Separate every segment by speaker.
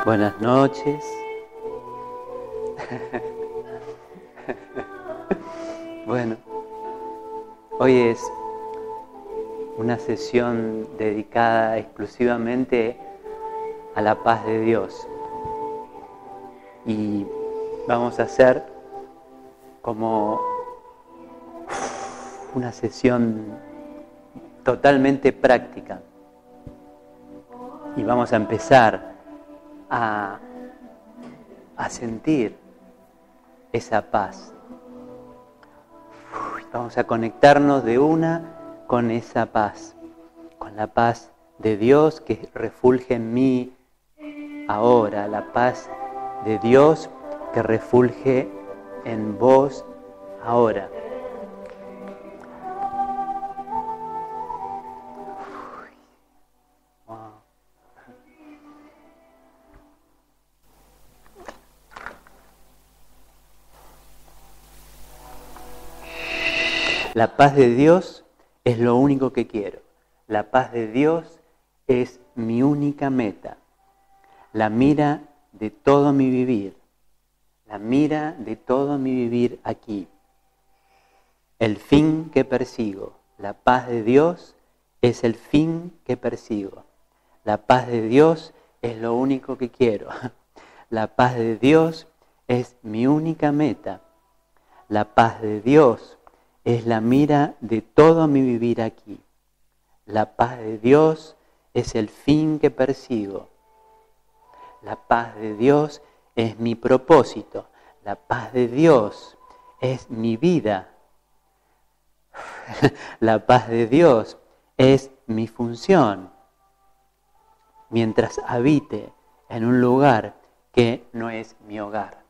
Speaker 1: Buenas noches. Bueno, hoy es una sesión dedicada exclusivamente a la paz de Dios. Y vamos a hacer como una sesión totalmente práctica. Y vamos a empezar a sentir esa paz. Vamos a conectarnos de una con esa paz, con la paz de Dios que refulge en mí ahora, la paz de Dios que refulge en vos ahora. La paz de Dios es lo único que quiero. La paz de Dios es mi única meta. La mira de todo mi vivir. La mira de todo mi vivir aquí. El fin que persigo. La paz de Dios es el fin que persigo. La paz de Dios es lo único que quiero. La paz de Dios es mi única meta. La paz de Dios es la mira de todo mi vivir aquí. La paz de Dios es el fin que persigo. La paz de Dios es mi propósito. La paz de Dios es mi vida. La paz de Dios es mi función. Mientras habite en un lugar que no es mi hogar.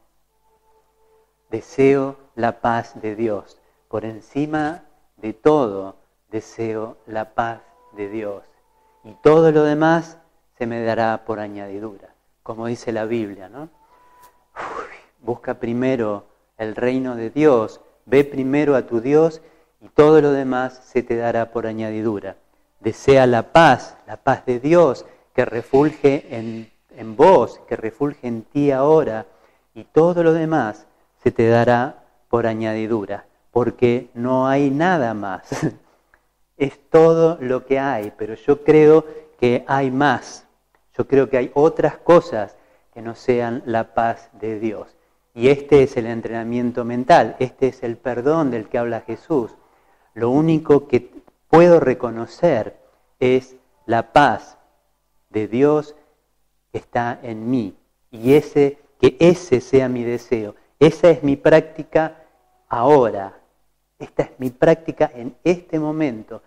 Speaker 1: Deseo la paz de Dios. Por encima de todo, deseo la paz de Dios. Y todo lo demás se me dará por añadidura, como dice la Biblia, ¿no? Busca primero el reino de Dios, ve primero a tu Dios y todo lo demás se te dará por añadidura. Desea la paz de Dios que refulge en vos, que refulge en ti ahora, y todo lo demás se te dará por añadidura. Porque no hay nada más. Es todo lo que hay, pero yo creo que hay más. Yo creo que hay otras cosas que no sean la paz de Dios. Y este es el entrenamiento mental, este es el perdón del que habla Jesús. Lo único que puedo reconocer es la paz de Dios que está en mí. Y que ese sea mi deseo. Esa es mi práctica ahora. Esta es mi práctica en este momento.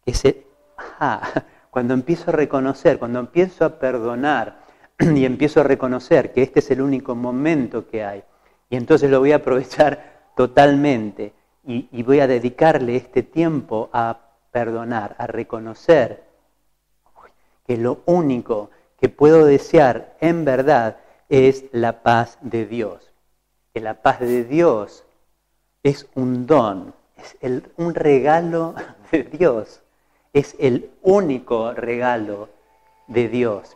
Speaker 1: Cuando empiezo a reconocer, cuando empiezo a perdonar y empiezo a reconocer que este es el único momento que hay, y entonces lo voy a aprovechar totalmente y voy a dedicarle este tiempo a perdonar, a reconocer que lo único que puedo desear en verdad es la paz de Dios. Que la paz de Dios es un don, es un regalo de Dios, es el único regalo de Dios.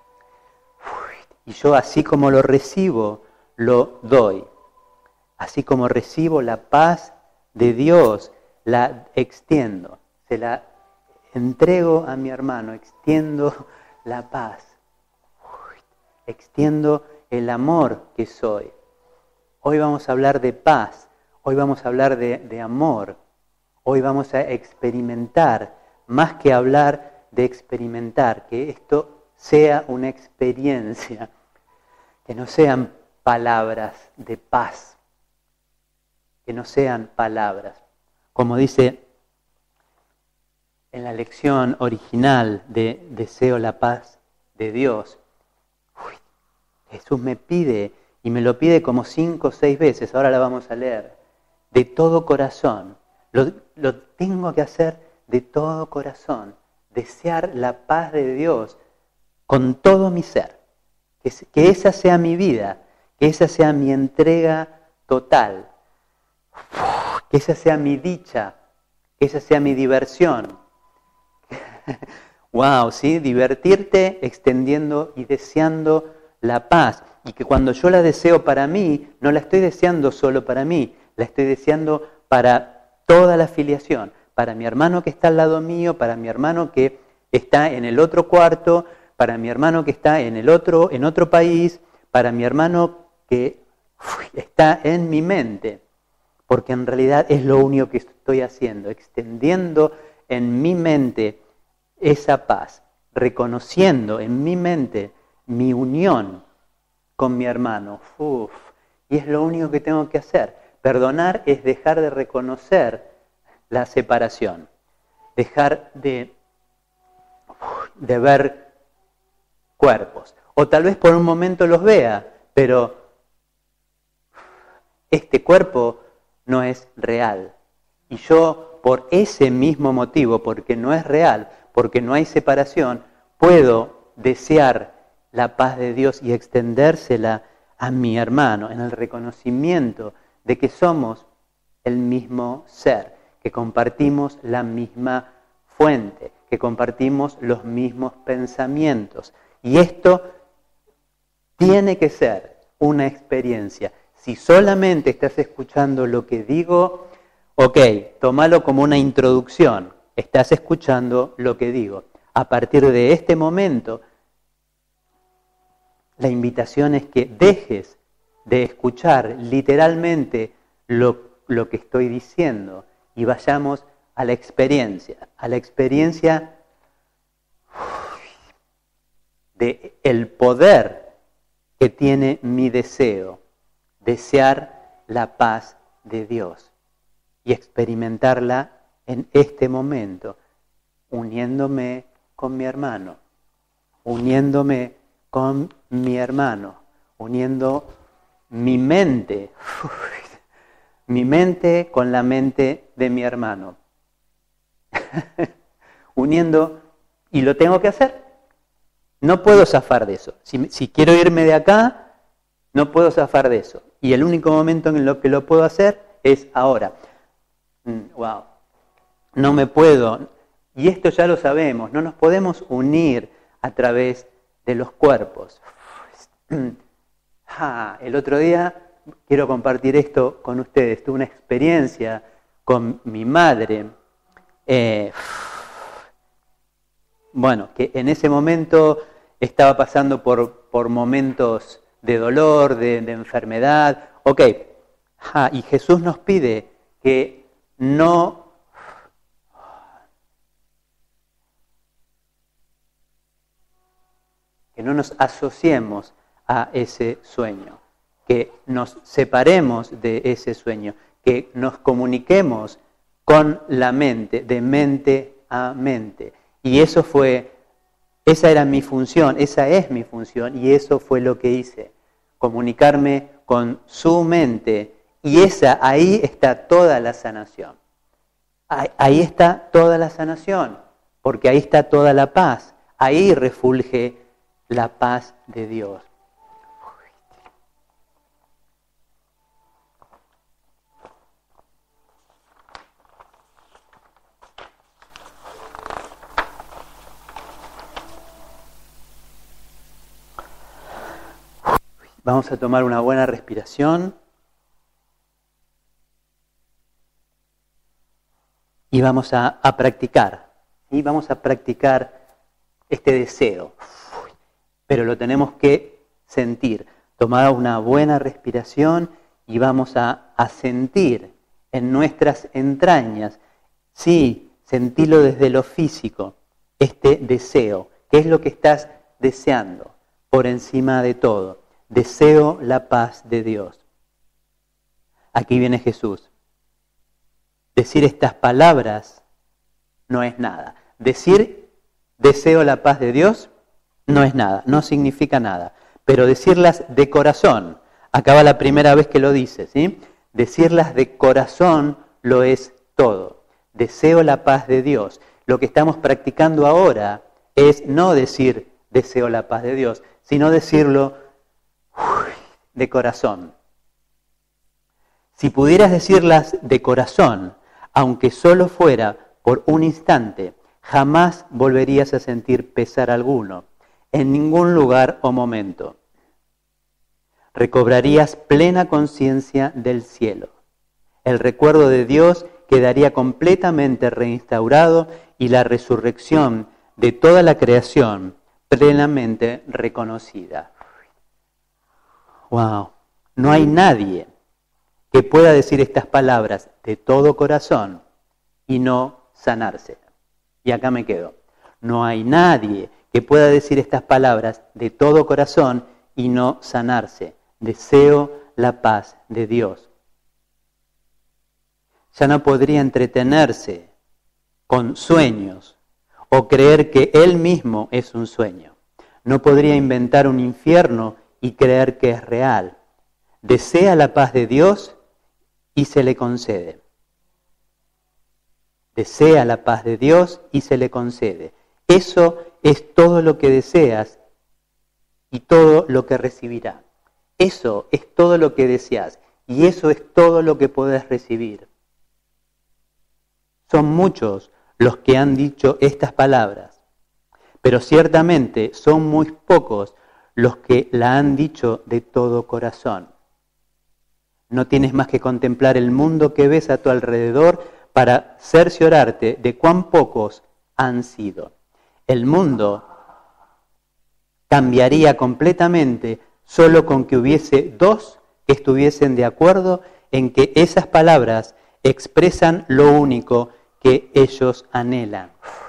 Speaker 1: Y yo así como lo recibo, lo doy. Así como recibo la paz de Dios, la extiendo, se la entrego a mi hermano, extiendo la paz, extiendo el amor que soy. Hoy vamos a hablar de paz. Hoy vamos a hablar de amor. Hoy vamos a experimentar, más que hablar de experimentar, que esto sea una experiencia, que no sean palabras de paz, que no sean palabras. Como dice en la lección original de Deseo la paz de Dios, Jesús me pide, y me lo pide como 5 o 6 veces, ahora la vamos a leer. De todo corazón, lo tengo que hacer de todo corazón, desear la paz de Dios con todo mi ser, que esa sea mi vida, que esa sea mi entrega total, que esa sea mi dicha, que esa sea mi diversión. Wow, ¿sí? Divertirte extendiendo y deseando la paz. Y que cuando yo la deseo para mí, no la estoy deseando solo para mí, la estoy deseando para toda la filiación, para mi hermano que está al lado mío, para mi hermano que está en el otro cuarto, para mi hermano que está en otro país, para mi hermano que está en mi mente. Porque en realidad es lo único que estoy haciendo, extendiendo en mi mente esa paz, reconociendo en mi mente mi unión con mi hermano. Y es lo único que tengo que hacer. Perdonar es dejar de reconocer la separación, dejar de ver cuerpos. O tal vez por un momento los vea, pero este cuerpo no es real. Y yo, por ese mismo motivo, porque no es real, porque no hay separación, puedo desear la paz de Dios y extendérsela a mi hermano en el reconocimiento de que somos el mismo ser, que compartimos la misma fuente, que compartimos los mismos pensamientos. Y esto tiene que ser una experiencia. Si solamente estás escuchando lo que digo, ok, tómalo como una introducción. Estás escuchando lo que digo. A partir de este momento, la invitación es que dejes de escuchar literalmente lo que estoy diciendo y vayamos a la experiencia de el poder que tiene mi deseo, desear la paz de Dios y experimentarla en este momento, uniéndome con mi hermano, uniendo mi mente con la mente de mi hermano. Uniendo, y lo tengo que hacer. No puedo zafar de eso. Si quiero irme de acá, no puedo zafar de eso. Y el único momento en el que lo puedo hacer es ahora. Wow. No me puedo, y esto ya lo sabemos, no nos podemos unir a través de los cuerpos. El otro día, quiero compartir esto con ustedes, tuve una experiencia con mi madre, que en ese momento estaba pasando por momentos de dolor, de enfermedad. Y Jesús nos pide que no nos asociemos a ese sueño, que nos separemos de ese sueño, que nos comuniquemos con la mente, de mente a mente. Y esa era mi función, esa es mi función, y eso fue lo que hice, comunicarme con su mente, y ahí está toda la sanación. Ahí está toda la sanación, porque ahí está toda la paz, ahí refulge la paz de Dios. Vamos a tomar una buena respiración y vamos a practicar. Y vamos a practicar este deseo. Pero lo tenemos que sentir. Tomar una buena respiración y vamos a sentir en nuestras entrañas, sí, sentirlo desde lo físico, este deseo. ¿Qué es lo que estás deseando por encima de todo? Deseo la paz de Dios. Aquí viene Jesús. Decir estas palabras no es nada. Decir deseo la paz de Dios no es nada, no significa nada. Pero decirlas de corazón, acá va la primera vez que lo dice, ¿sí? Decirlas de corazón lo es todo. Deseo la paz de Dios. Lo que estamos practicando ahora es no decir deseo la paz de Dios, sino decirlo de corazón. Si pudieras decirlas de corazón, aunque solo fuera por un instante, jamás volverías a sentir pesar alguno, en ningún lugar o momento. recobrarías plena conciencia del cielo. El recuerdo de Dios quedaría completamente reinstaurado y la resurrección de toda la creación plenamente reconocida. ¡Wow! No hay nadie que pueda decir estas palabras de todo corazón y no sanarse. Y acá me quedo. No hay nadie que pueda decir estas palabras de todo corazón y no sanarse. Deseo la paz de Dios. Ya no podría entretenerse con sueños o creer que él mismo es un sueño. No podría inventar un infierno y creer que es real. Desea la paz de Dios y se le concede. Desea la paz de Dios y se le concede. Eso es todo lo que deseas y todo lo que recibirá. Eso es todo lo que deseas y eso es todo lo que podés recibir. Son muchos los que han dicho estas palabras, pero ciertamente son muy pocos los que la han dicho de todo corazón. No tienes más que contemplar el mundo que ves a tu alrededor para cerciorarte de cuán pocos han sido. El mundo cambiaría completamente solo con que hubiese dos que estuviesen de acuerdo en que esas palabras expresan lo único que ellos anhelan.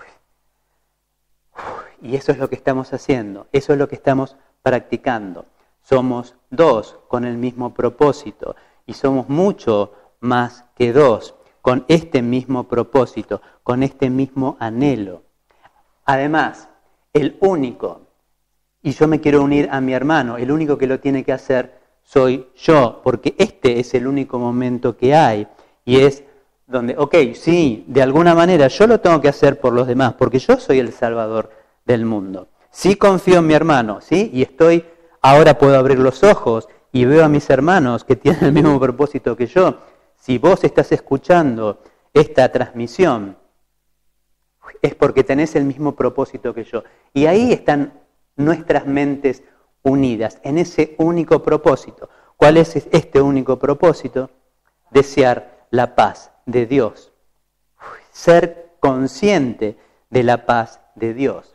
Speaker 1: Y eso es lo que estamos haciendo, eso es lo que estamos practicando. Somos dos con el mismo propósito y somos mucho más que dos con este mismo propósito, con este mismo anhelo. Además, el único, y yo me quiero unir a mi hermano, el único que lo tiene que hacer soy yo, porque este es el único momento que hay y es donde, sí, de alguna manera yo lo tengo que hacer por los demás, porque yo soy el Salvador del mundo. Sí confío en mi hermano, ¿sí? Y ahora puedo abrir los ojos y veo a mis hermanos que tienen el mismo propósito que yo. Si vos estás escuchando esta transmisión, es porque tenés el mismo propósito que yo. Y ahí están nuestras mentes unidas, en ese único propósito. ¿Cuál es este único propósito? Desear la paz de Dios. Ser consciente de la paz de Dios.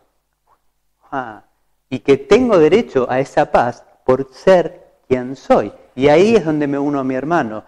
Speaker 1: Y que tengo derecho a esa paz por ser quien soy. Y ahí es donde me uno a mi hermano.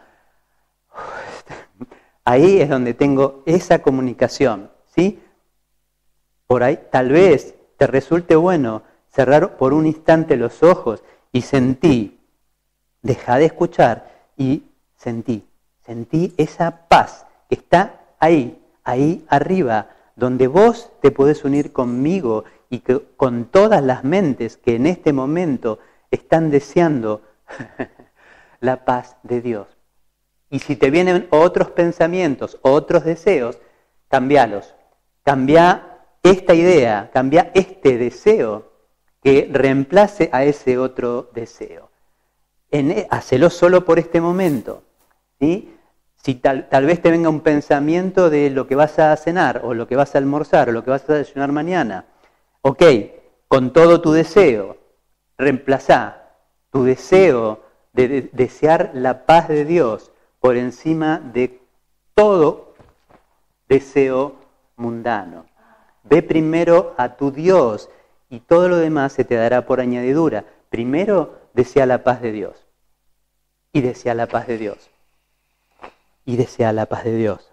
Speaker 1: Ahí es donde tengo esa comunicación, ¿sí? Por ahí tal vez te resulte bueno cerrar por un instante los ojos y deja de escuchar y sentí esa paz que está ahí arriba, donde vos te podés unir conmigo y con todas las mentes que en este momento están deseando la paz de Dios. Y si te vienen otros pensamientos, otros deseos, cambialos. Cambia esta idea, cambia este deseo que reemplace a ese otro deseo. Hacelo solo por este momento, ¿sí? Si tal vez te venga un pensamiento de lo que vas a cenar, o lo que vas a almorzar, o lo que vas a desayunar mañana, con todo tu deseo, reemplazá tu deseo de desear la paz de Dios por encima de todo deseo mundano. Ve primero a tu Dios y todo lo demás se te dará por añadidura. Primero desea la paz de Dios. Y desea la paz de Dios. Y desea la paz de Dios.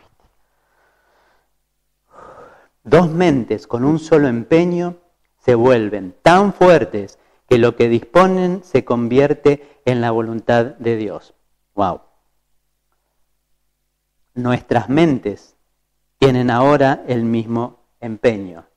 Speaker 1: Dos mentes con un solo empeño se vuelven tan fuertes que lo que disponen se convierte en la voluntad de Dios. ¡Wow! Nuestras mentes tienen ahora el mismo empeño.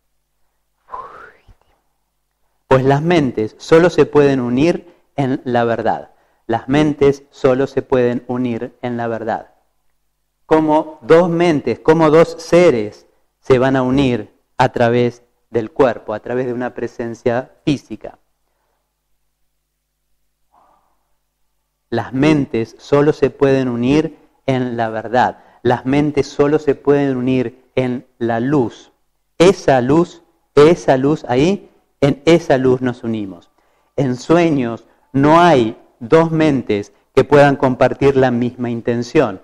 Speaker 1: Pues las mentes solo se pueden unir en la verdad. Las mentes solo se pueden unir en la verdad. Como dos mentes, como dos seres se van a unir a través del cuerpo, a través de una presencia física. Las mentes solo se pueden unir en la verdad. Las mentes solo se pueden unir en la luz. Esa luz ahí, en esa luz nos unimos. En sueños no hay dos mentes que puedan compartir la misma intención.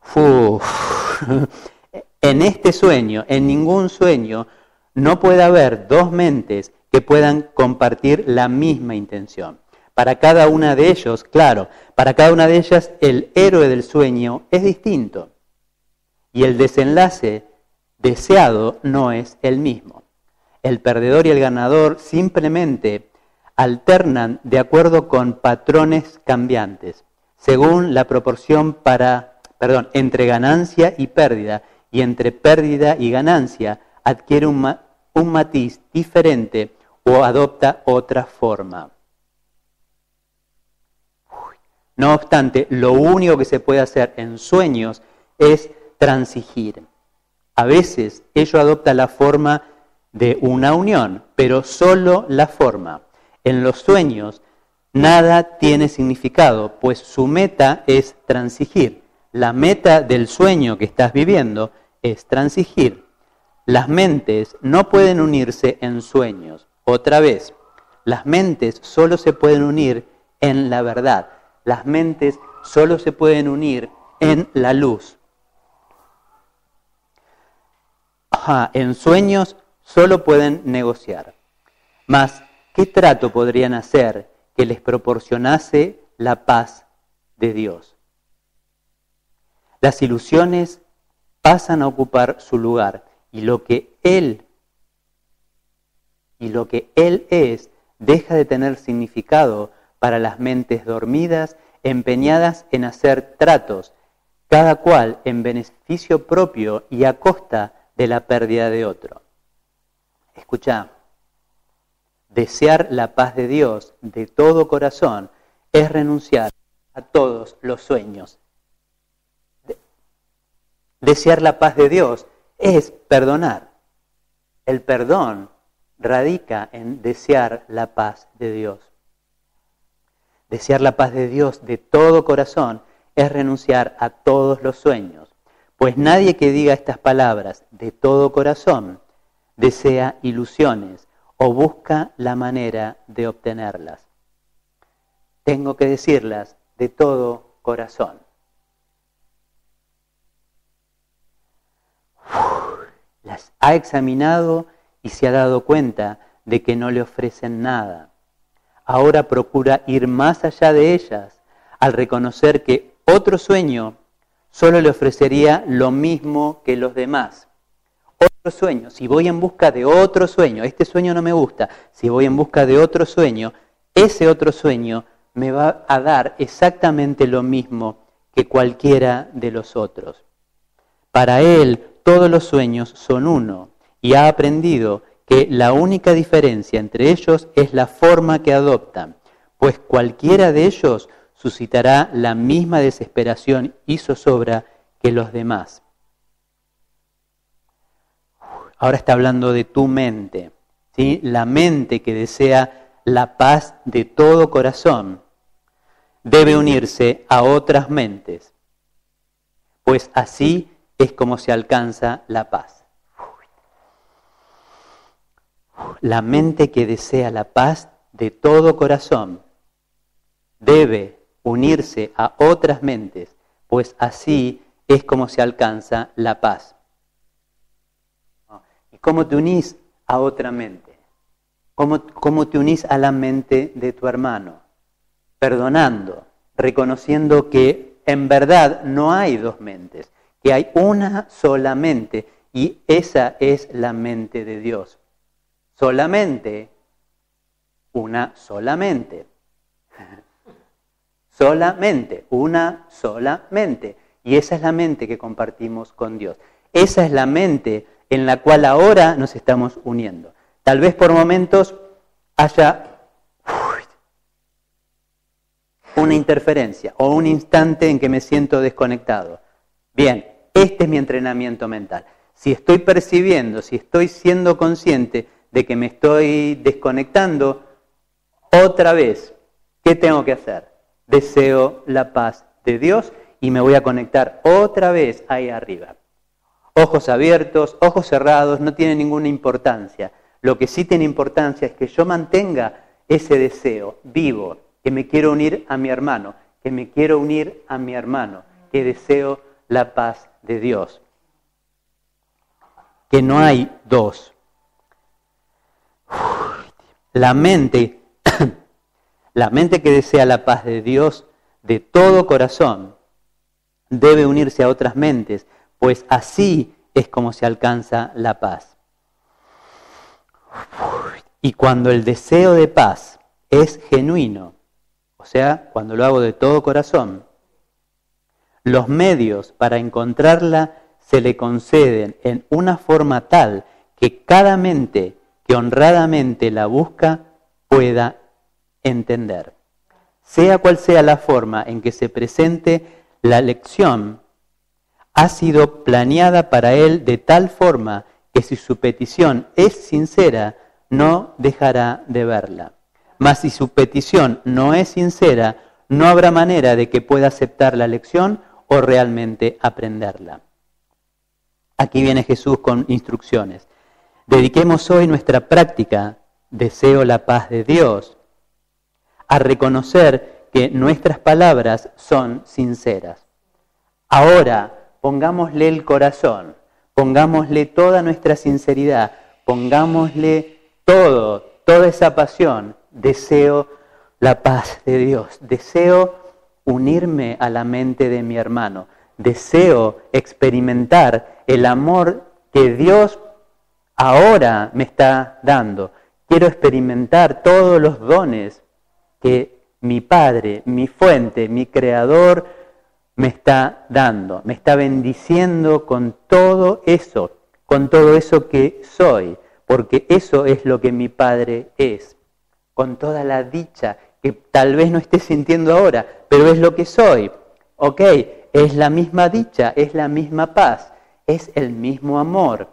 Speaker 1: En este sueño, en ningún sueño, no puede haber dos mentes que puedan compartir la misma intención. Para cada una de ellos, claro, para cada una de ellas el héroe del sueño es distinto. Y el desenlace deseado no es el mismo. El perdedor y el ganador simplemente alternan de acuerdo con patrones cambiantes, según la proporción entre ganancia y pérdida, y entre pérdida y ganancia adquiere un matiz diferente o adopta otra forma. No obstante, lo único que se puede hacer en sueños es transigir. A veces ello adopta la forma de una unión, pero solo la forma. En los sueños nada tiene significado, pues su meta es transigir. La meta del sueño que estás viviendo es transigir. Las mentes no pueden unirse en sueños. Otra vez, las mentes solo se pueden unir en la verdad. Las mentes solo se pueden unir en la luz. En sueños solo pueden negociar. Mas, ¿qué trato podrían hacer que les proporcionase la paz de Dios? Las ilusiones pasan a ocupar su lugar y lo que Él es deja de tener significado para las mentes dormidas, empeñadas en hacer tratos, cada cual en beneficio propio y a costa de la pérdida de otro. Escuchá, desear la paz de Dios de todo corazón es renunciar a todos los sueños. Desear la paz de Dios es perdonar. El perdón radica en desear la paz de Dios. Desear la paz de Dios de todo corazón es renunciar a todos los sueños, pues nadie que diga estas palabras de todo corazón desea ilusiones o busca la manera de obtenerlas. Tengo que decirlas de todo corazón. Las ha examinado y se ha dado cuenta de que no le ofrecen nada. Ahora procura ir más allá de ellas al reconocer que otro sueño solo le ofrecería lo mismo que los demás. Otro sueño, si voy en busca de otro sueño, este sueño no me gusta, si voy en busca de otro sueño, ese otro sueño me va a dar exactamente lo mismo que cualquiera de los otros. Para él, todos los sueños son uno y ha aprendido que la única diferencia entre ellos es la forma que adoptan, pues cualquiera de ellos suscitará la misma desesperación y zozobra que los demás. Ahora está hablando de tu mente, ¿sí? La mente que desea la paz de todo corazón debe unirse a otras mentes, pues así es como se alcanza la paz. La mente que desea la paz de todo corazón debe unirse a otras mentes, pues así es como se alcanza la paz. ¿Y cómo te unís a otra mente? ¿Cómo te unís a la mente de tu hermano? Perdonando, reconociendo que en verdad no hay dos mentes, que hay una sola mente y esa es la mente de Dios. Solamente, una solamente. Solamente, una sola mente. Y esa es la mente que compartimos con Dios. Esa es la mente en la cual ahora nos estamos uniendo. Tal vez por momentos haya una interferencia o un instante en que me siento desconectado. Bien, este es mi entrenamiento mental. Si estoy percibiendo, si estoy siendo consciente de que me estoy desconectando, otra vez, ¿qué tengo que hacer? Deseo la paz de Dios y me voy a conectar otra vez ahí arriba. Ojos abiertos, ojos cerrados, no tiene ninguna importancia. Lo que sí tiene importancia es que yo mantenga ese deseo vivo, que me quiero unir a mi hermano, que me quiero unir a mi hermano, que deseo la paz de Dios. Que no hay dos. La mente que desea la paz de Dios de todo corazón debe unirse a otras mentes, pues así es como se alcanza la paz. Y cuando el deseo de paz es genuino, o sea, cuando lo hago de todo corazón, los medios para encontrarla se le conceden en una forma tal que cada mente que honradamente la busca pueda entender. Sea cual sea la forma en que se presente la lección, ha sido planeada para él de tal forma que si su petición es sincera, no dejará de verla. Mas si su petición no es sincera, no habrá manera de que pueda aceptar la lección o realmente aprenderla. Aquí viene Jesús con instrucciones. Dediquemos hoy nuestra práctica, deseo la paz de Dios, a reconocer que nuestras palabras son sinceras. Ahora, pongámosle el corazón, pongámosle toda nuestra sinceridad, pongámosle toda esa pasión. Deseo la paz de Dios, deseo unirme a la mente de mi hermano, deseo experimentar el amor que Dios ahora me está dando. Quiero experimentar todos los dones que mi Padre, mi fuente, mi Creador me está dando, me está bendiciendo con todo eso que soy, porque eso es lo que mi Padre es, con toda la dicha que tal vez no esté sintiendo ahora, pero es lo que soy. Ok, es la misma dicha, es la misma paz, es el mismo amor.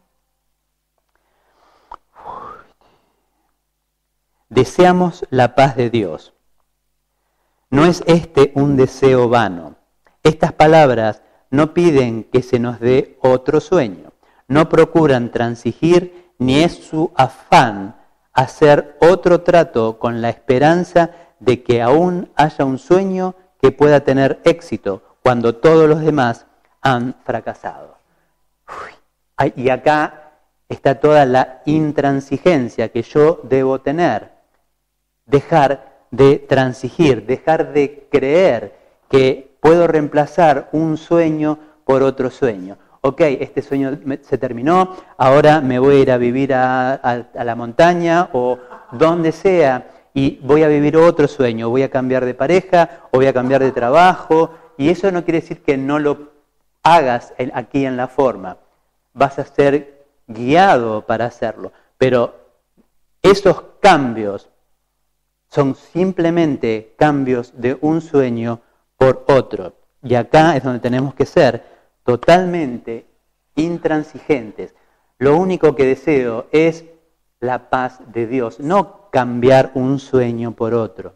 Speaker 1: Deseamos la paz de Dios. No es este un deseo vano. Estas palabras no piden que se nos dé otro sueño, no procuran transigir, ni es su afán hacer otro trato con la esperanza de que aún haya un sueño que pueda tener éxito cuando todos los demás han fracasado. Y acá está toda la intransigencia que yo debo tener. Dejar de transigir, dejar de creer que puedo reemplazar un sueño por otro sueño. Ok, este sueño se terminó, ahora me voy a ir a vivir a la montaña o donde sea y voy a vivir otro sueño, voy a cambiar de pareja o voy a cambiar de trabajo, y eso no quiere decir que no lo hagas aquí en la forma. Vas a ser guiado para hacerlo, pero esos cambios son simplemente cambios de un sueño por otro. Y acá es donde tenemos que ser totalmente intransigentes. Lo único que deseo es la paz de Dios, no cambiar un sueño por otro.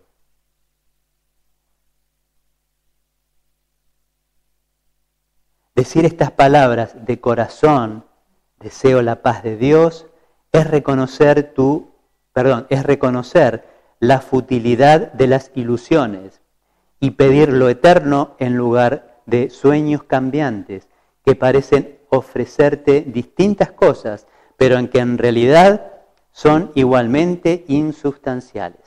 Speaker 1: Decir estas palabras de corazón, deseo la paz de Dios, es reconocer la futilidad de las ilusiones y pedir lo eterno en lugar de sueños cambiantes que parecen ofrecerte distintas cosas, pero en que en realidad son igualmente insubstanciales.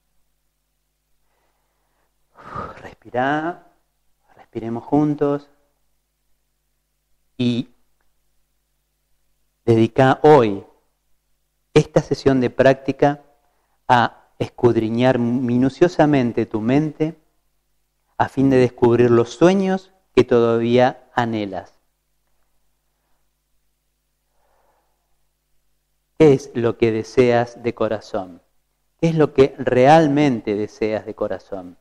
Speaker 1: Respiremos juntos y dedica hoy esta sesión de práctica a escudriñar minuciosamente tu mente a fin de descubrir los sueños que todavía anhelas. ¿Qué es lo que deseas de corazón? ¿Qué es lo que realmente deseas de corazón?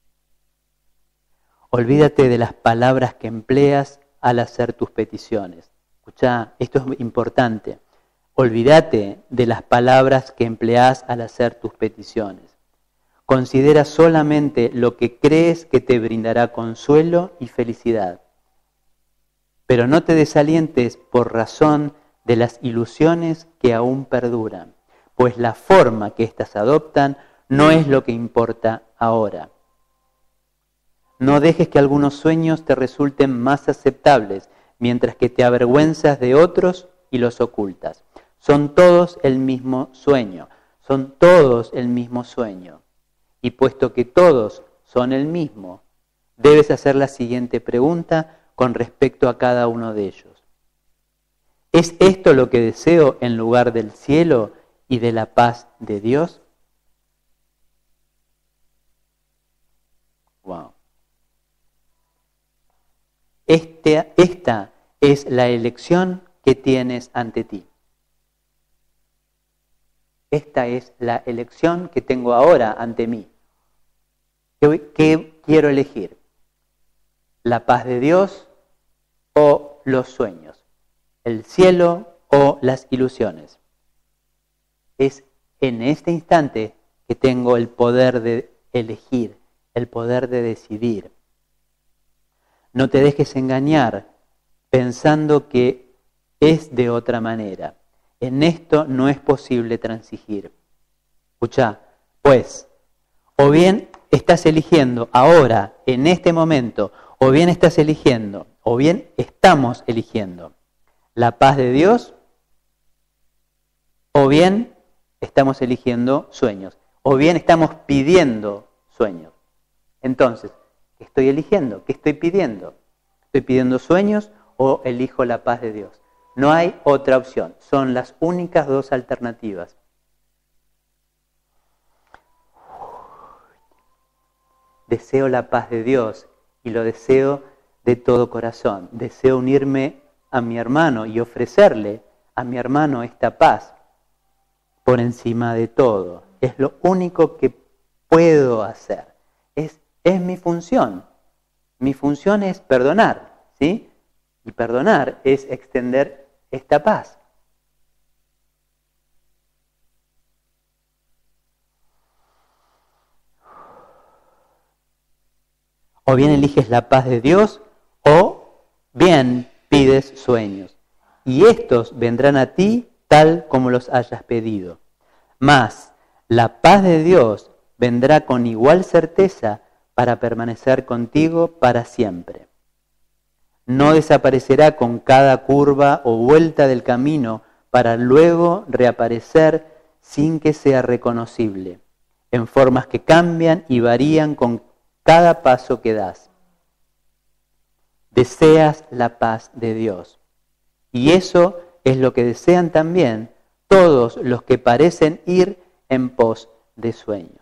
Speaker 1: Olvídate de las palabras que empleas al hacer tus peticiones. Escuchá, esto es importante. Olvídate de las palabras que empleas al hacer tus peticiones. Considera solamente lo que crees que te brindará consuelo y felicidad. Pero no te desalientes por razón de las ilusiones que aún perduran, pues la forma que éstas adoptan no es lo que importa ahora. No dejes que algunos sueños te resulten más aceptables, mientras que te avergüenzas de otros y los ocultas. Son todos el mismo sueño, son todos el mismo sueño. Y puesto que todos son el mismo, debes hacer la siguiente pregunta con respecto a cada uno de ellos. ¿Es esto lo que deseo en lugar del cielo y de la paz de Dios? Wow. Esta es la elección que tienes ante ti. Esta es la elección que tengo ahora ante mí. ¿Qué quiero elegir? ¿La paz de Dios o los sueños? ¿El cielo o las ilusiones? Es en este instante que tengo el poder de elegir, el poder de decidir. No te dejes engañar pensando que es de otra manera. En esto no es posible transigir. Escuchá, pues, o bien estás eligiendo ahora, en este momento, o bien estás eligiendo, o bien estamos eligiendo la paz de Dios, o bien estamos eligiendo sueños, o bien estamos pidiendo sueños. Entonces, ¿qué estoy eligiendo? ¿Qué estoy pidiendo? ¿Estoy pidiendo sueños o elijo la paz de Dios? No hay otra opción, son las únicas dos alternativas. Deseo la paz de Dios y lo deseo de todo corazón. Deseo unirme a mi hermano y ofrecerle a mi hermano esta paz por encima de todo. Es lo único que puedo hacer. Es mi función. Mi función es perdonar, ¿sí? Y perdonar es extender esta paz. O bien eliges la paz de Dios, o bien pides sueños. Y estos vendrán a ti tal como los hayas pedido. Mas la paz de Dios vendrá con igual certeza para permanecer contigo para siempre. No desaparecerá con cada curva o vuelta del camino para luego reaparecer sin que sea reconocible, en formas que cambian y varían con cada paso que das. Deseas la paz de Dios. Y eso es lo que desean también todos los que parecen ir en pos de sueños.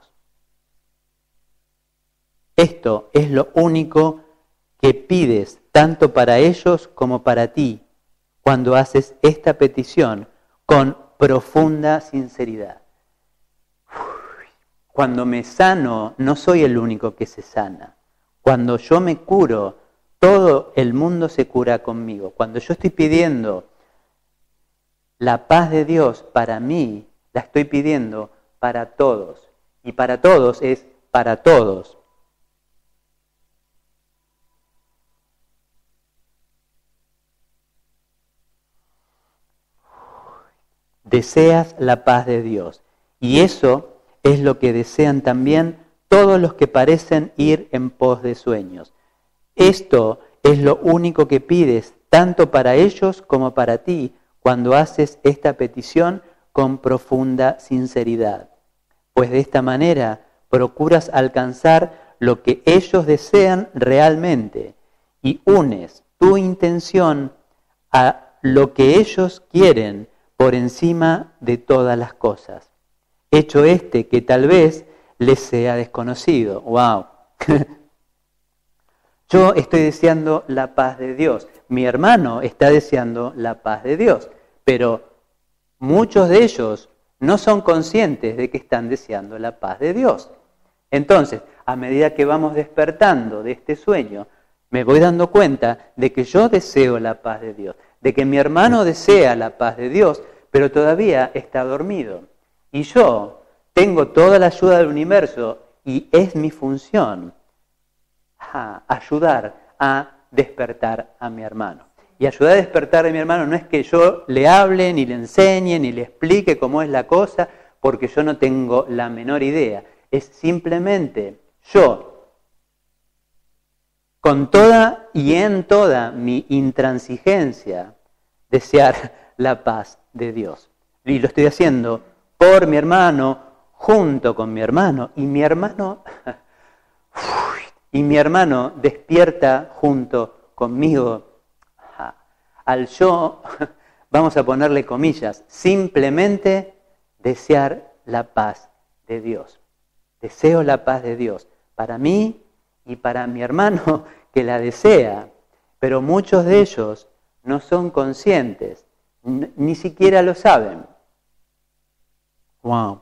Speaker 1: Esto es lo único que pides tanto para ellos como para ti cuando haces esta petición con profunda sinceridad. Cuando me sano, no soy el único que se sana. Cuando yo me curo, todo el mundo se cura conmigo. Cuando yo estoy pidiendo la paz de Dios para mí, la estoy pidiendo para todos. Y para todos es para todos. Deseas la paz de Dios. Y eso es lo que desean también todos los que parecen ir en pos de sueños. Esto es lo único que pides, tanto para ellos como para ti, cuando haces esta petición con profunda sinceridad. Pues de esta manera procuras alcanzar lo que ellos desean realmente y unes tu intención a lo que ellos quieren por encima de todas las cosas. Hecho que tal vez les sea desconocido. ¡Wow! Yo estoy deseando la paz de Dios. Mi hermano está deseando la paz de Dios. Pero muchos de ellos no son conscientes de que están deseando la paz de Dios. Entonces, a medida que vamos despertando de este sueño, me voy dando cuenta de que yo deseo la paz de Dios, de que mi hermano desea la paz de Dios, pero todavía está dormido. Y yo tengo toda la ayuda del universo y es mi función ayudar a despertar a mi hermano. Y ayudar a despertar a mi hermano no es que yo le hable, ni le enseñe, ni le explique cómo es la cosa, porque yo no tengo la menor idea. Es simplemente yo, con toda y en toda mi intransigencia, desear la paz de Dios. Y lo estoy haciendo por mi hermano, junto con mi hermano, y mi hermano despierta junto conmigo. Al yo, vamos a ponerle comillas, simplemente desear la paz de Dios. Deseo la paz de Dios para mí y para mi hermano que la desea, pero muchos de ellos no son conscientes, ni siquiera lo saben. Wow.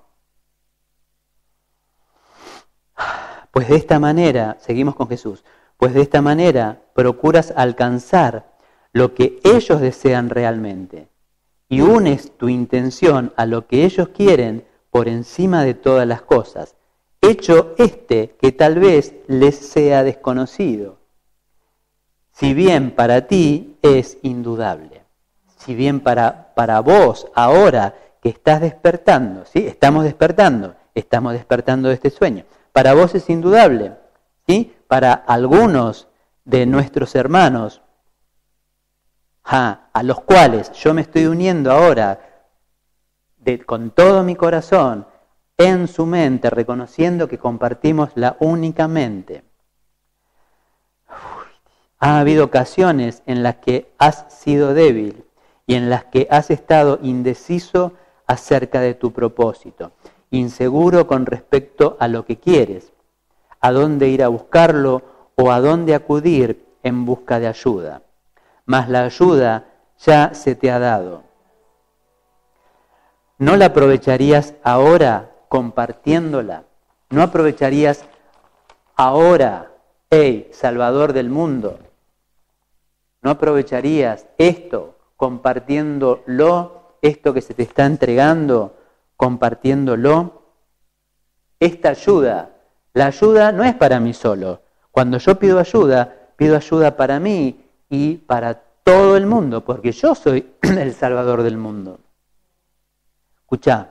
Speaker 1: Pues de esta manera, seguimos con Jesús, pues de esta manera procuras alcanzar lo que ellos desean realmente y unes tu intención a lo que ellos quieren por encima de todas las cosas, hecho que tal vez les sea desconocido, si bien para ti es indudable, si bien para vos ahora que estás despertando, ¿sí? Estamos despertando de este sueño, para vos es indudable, ¿sí? Para algunos de nuestros hermanos, a los cuales yo me estoy uniendo ahora con todo mi corazón, en su mente, reconociendo que compartimos la única mente. Ha habido ocasiones en las que has sido débil y en las que has estado indeciso acerca de tu propósito, inseguro con respecto a lo que quieres, a dónde ir a buscarlo o a dónde acudir en busca de ayuda. Mas la ayuda ya se te ha dado. ¿No la aprovecharías ahora compartiéndola? ¿No aprovecharías ahora, Salvador del mundo? ¿No aprovecharías esto compartiéndolo, esto que se te está entregando, compartiéndolo? Esta ayuda, la ayuda no es para mí solo. Cuando yo pido ayuda para mí y para todo el mundo, porque yo soy el Salvador del mundo. Escuchá.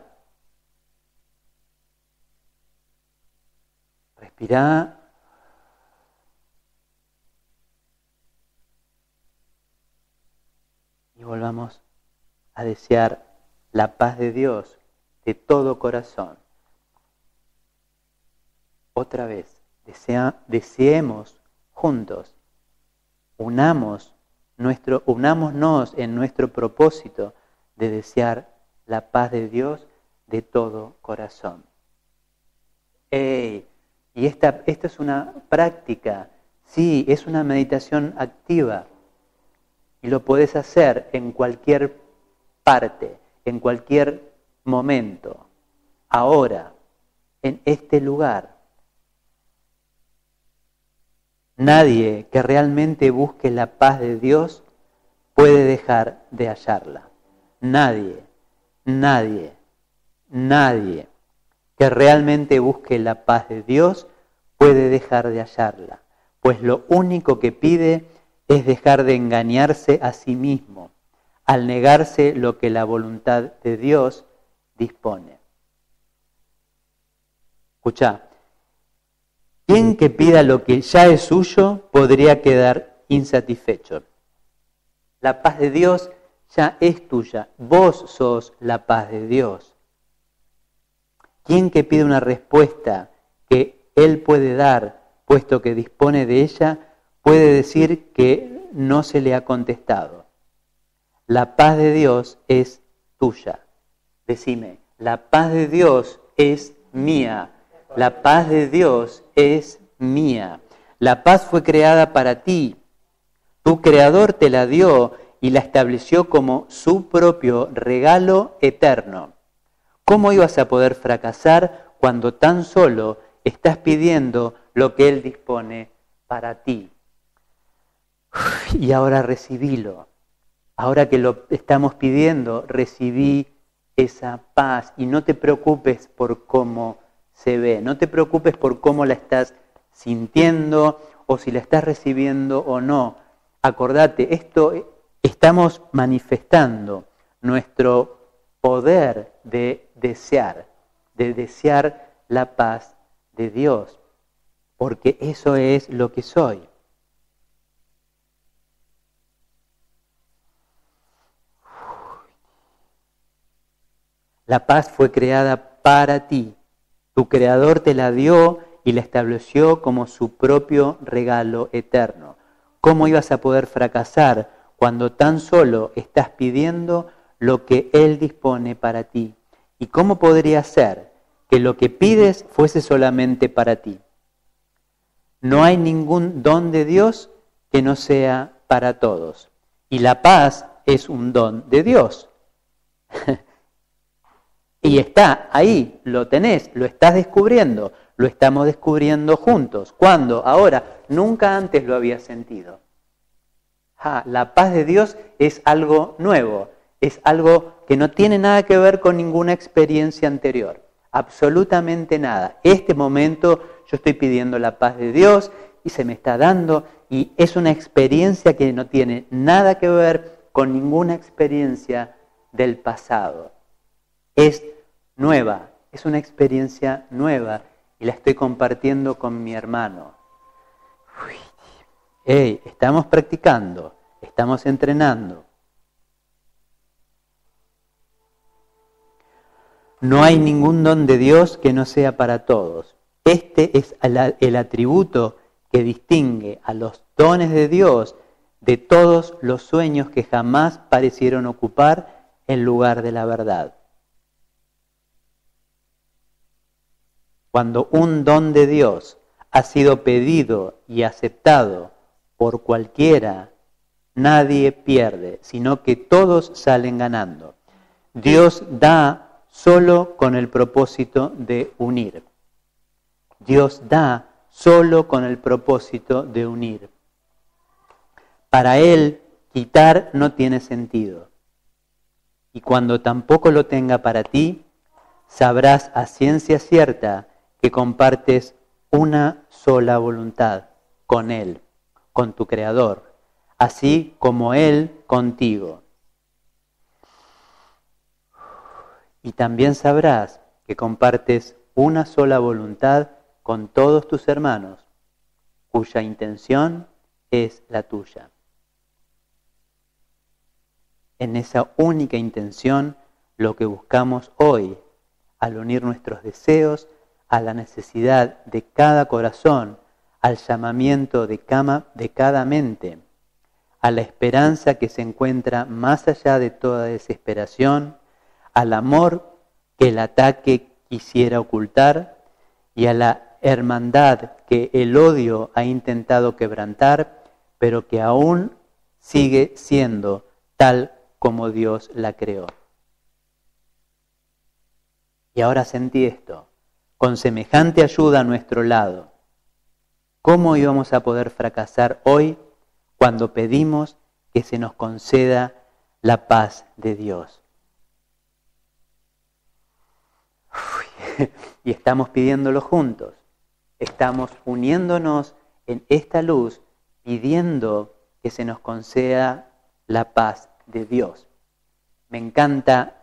Speaker 1: Respirá. Y volvamos a desear la paz de Dios de todo corazón. Otra vez, deseemos juntos, unámonos en nuestro propósito de desear la paz de Dios de todo corazón. Y esta es una práctica, sí, es una meditación activa. Y lo podés hacer en cualquier parte, en cualquier momento, ahora, en este lugar. Nadie que realmente busque la paz de Dios puede dejar de hallarla. Nadie que realmente busque la paz de Dios puede dejar de hallarla, pues lo único que pide es dejar de engañarse a sí mismo, al negarse lo que la voluntad de Dios dispone. Escuchá, quien que pida lo que ya es suyo podría quedar insatisfecho. La paz de Dios ya es tuya, vos sos la paz de Dios. Quien que pide una respuesta que Él puede dar, puesto que dispone de ella, puede decir que no se le ha contestado. La paz de Dios es tuya. Decime, la paz de Dios es mía. La paz de Dios es mía. La paz fue creada para ti. Tu Creador te la dio y la estableció como su propio regalo eterno. ¿Cómo ibas a poder fracasar cuando tan solo estás pidiendo lo que Él dispone para ti? Y ahora recibilo. Ahora que lo estamos pidiendo, recibí esa paz. Y no te preocupes por cómo se ve. No te preocupes por cómo la estás sintiendo o si la estás recibiendo o no. Acordate, estamos manifestando nuestro poder de desear la paz de Dios. porque eso es lo que soy. La paz fue creada para ti. Tu Creador te la dio y la estableció como su propio regalo eterno. ¿Cómo ibas a poder fracasar cuando tan solo estás pidiendo lo que Él dispone para ti? ¿Y cómo podría ser que lo que pides fuese solamente para ti? No hay ningún don de Dios que no sea para todos. Y la paz es un don de Dios. Y está ahí, lo tenés, lo estás descubriendo, lo estamos descubriendo juntos. ¿Cuándo? Ahora, nunca antes lo había sentido. La paz de Dios es algo nuevo, es algo que no tiene nada que ver con ninguna experiencia anterior, absolutamente nada. Este momento yo estoy pidiendo la paz de Dios y se me está dando y es una experiencia que no tiene nada que ver con ninguna experiencia del pasado. Es nueva, es una experiencia nueva y la estoy compartiendo con mi hermano. Estamos practicando, estamos entrenando. No hay ningún don de Dios que no sea para todos. Este es el atributo que distingue a los dones de Dios de todos los sueños que jamás parecieron ocupar el lugar de la verdad. Cuando un don de Dios ha sido pedido y aceptado por cualquiera, nadie pierde, sino que todos salen ganando. Dios da solo con el propósito de unir. Dios da solo con el propósito de unir. Para Él, quitar no tiene sentido. Y cuando tampoco lo tenga para ti, sabrás a ciencia cierta que compartes una sola voluntad con Él, con tu Creador, así como Él contigo. Y también sabrás que compartes una sola voluntad con todos tus hermanos, cuya intención es la tuya. En esa única intención, lo que buscamos hoy, al unir nuestros deseos a la necesidad de cada corazón, al llamamiento de cada mente, a la esperanza que se encuentra más allá de toda desesperación, al amor que el ataque quisiera ocultar y a la hermandad que el odio ha intentado quebrantar, pero que aún sigue siendo tal como Dios la creó. Y ahora sentí esto, con semejante ayuda a nuestro lado, ¿cómo íbamos a poder fracasar hoy cuando pedimos que se nos conceda la paz de Dios? Y estamos pidiéndolo juntos, estamos uniéndonos en esta luz, pidiendo que se nos conceda la paz de Dios. Me encanta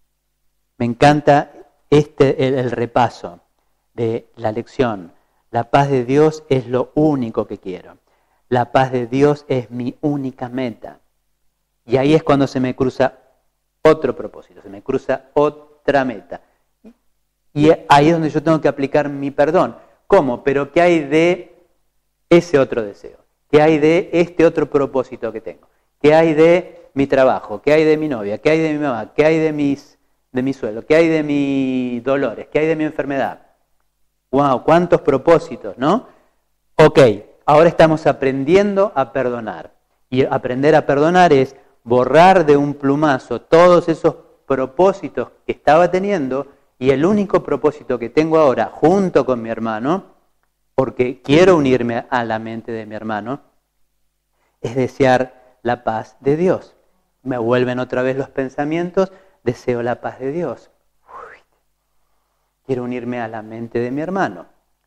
Speaker 1: el repaso de la lección. La paz de Dios es lo único que quiero. La paz de Dios es mi única meta. Y ahí es cuando se me cruza otro propósito, se me cruza otra meta. Y ahí es donde yo tengo que aplicar mi perdón. ¿Cómo? Pero ¿qué hay de ese otro deseo? ¿Qué hay de este otro propósito que tengo? ¿Qué hay de mi trabajo? ¿Qué hay de mi novia? ¿Qué hay de mi mamá? ¿Qué hay de mi sueldo? ¿Qué hay de mis dolores? ¿Qué hay de mi enfermedad? ¡Wow! ¿Cuántos propósitos, no? Ok, ahora estamos aprendiendo a perdonar. Y aprender a perdonar es borrar de un plumazo todos esos propósitos que estaba teniendo y el único propósito que tengo ahora, junto con mi hermano, porque quiero unirme a la mente de mi hermano, es desear la paz de Dios. Me vuelven otra vez los pensamientos, deseo la paz de Dios. Quiero unirme a la mente de mi hermano.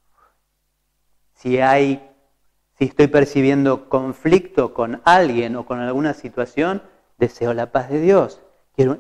Speaker 1: Si estoy percibiendo conflicto con alguien o con alguna situación, deseo la paz de Dios. Quiero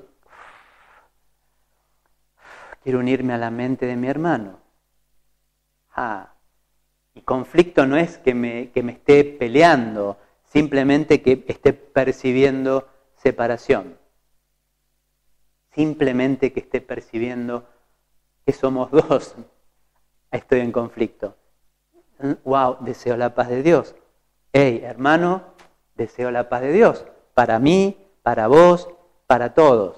Speaker 1: unirme a la mente de mi hermano. Y conflicto no es que me esté peleando, simplemente que esté percibiendo separación. Simplemente que esté percibiendo que somos dos. Estoy en conflicto. Wow, deseo la paz de Dios. Hey, hermano, deseo la paz de Dios. Para mí, para vos, para todos.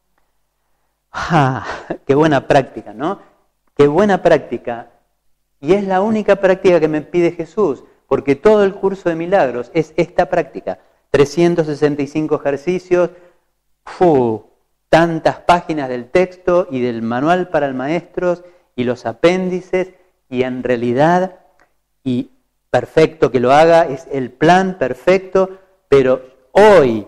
Speaker 1: Qué buena práctica, ¿no? Qué buena práctica. Y es la única práctica que me pide Jesús, porque todo el curso de milagros es esta práctica. 365 ejercicios, tantas páginas del texto y del manual para el maestros y los apéndices, y en realidad, y perfecto que lo haga, es el plan perfecto, pero hoy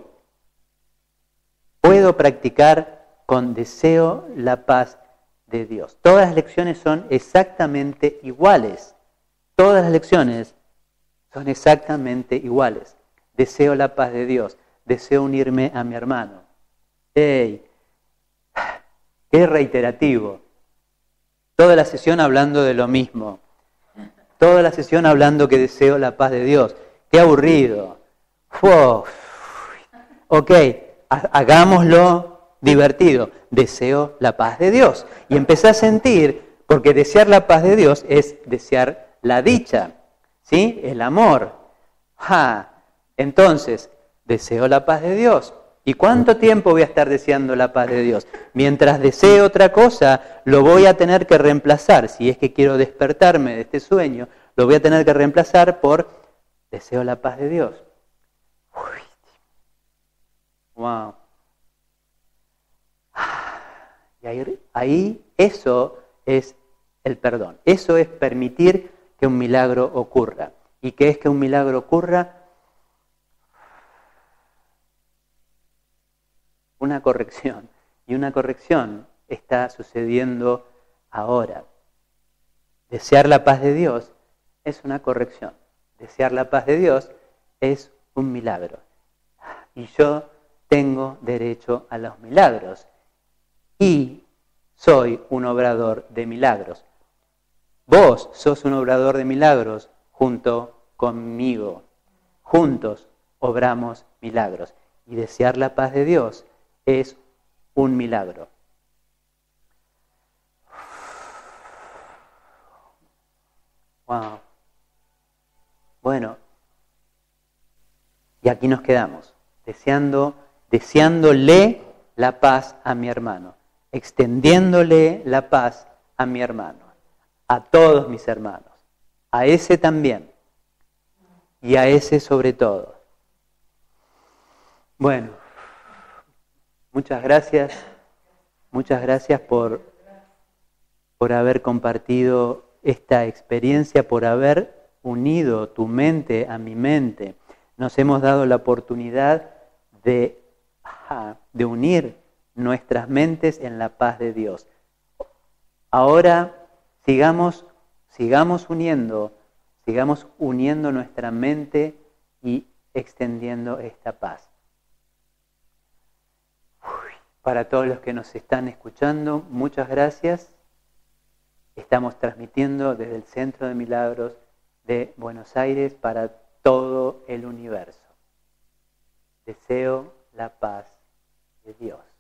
Speaker 1: puedo practicar con deseo la paz de Dios. Todas las lecciones son exactamente iguales. Todas las lecciones son exactamente iguales. Deseo la paz de Dios. Deseo unirme a mi hermano. ¡Ey! ¡Qué reiterativo! Toda la sesión hablando de lo mismo. Toda la sesión hablando que deseo la paz de Dios. ¡Qué aburrido! Ok, hagámoslo divertido. Deseo la paz de Dios. Y empecé a sentir, porque desear la paz de Dios es desear la dicha, ¿sí? El amor. Entonces, deseo la paz de Dios. ¿Y cuánto tiempo voy a estar deseando la paz de Dios? Mientras desee otra cosa, lo voy a tener que reemplazar. Si es que quiero despertarme de este sueño, lo voy a tener que reemplazar por deseo la paz de Dios. Wow. Y ahí eso es el perdón. Eso es permitir que un milagro ocurra. ¿Y qué es que un milagro ocurra? Una corrección. Y una corrección está sucediendo ahora. Desear la paz de Dios es una corrección. Desear la paz de Dios es un milagro. Y yo tengo derecho a los milagros. Y soy un obrador de milagros. Vos sos un obrador de milagros junto conmigo. Juntos obramos milagros. Y desear la paz de Dios es un milagro. Wow. Bueno, y aquí nos quedamos, deseándole la paz a mi hermano, extendiéndole la paz a mi hermano, a todos mis hermanos, a ese también, y a ese sobre todo. Bueno, muchas gracias por haber compartido esta experiencia, por haber unido tu mente a mi mente. Nos hemos dado la oportunidad de unir nuestras mentes en la paz de Dios. Ahora sigamos uniendo nuestra mente y extendiendo esta paz. Para todos los que nos están escuchando, muchas gracias. Estamos transmitiendo desde el Centro de Milagros de Buenos Aires para todo el universo. Deseo la paz de Dios.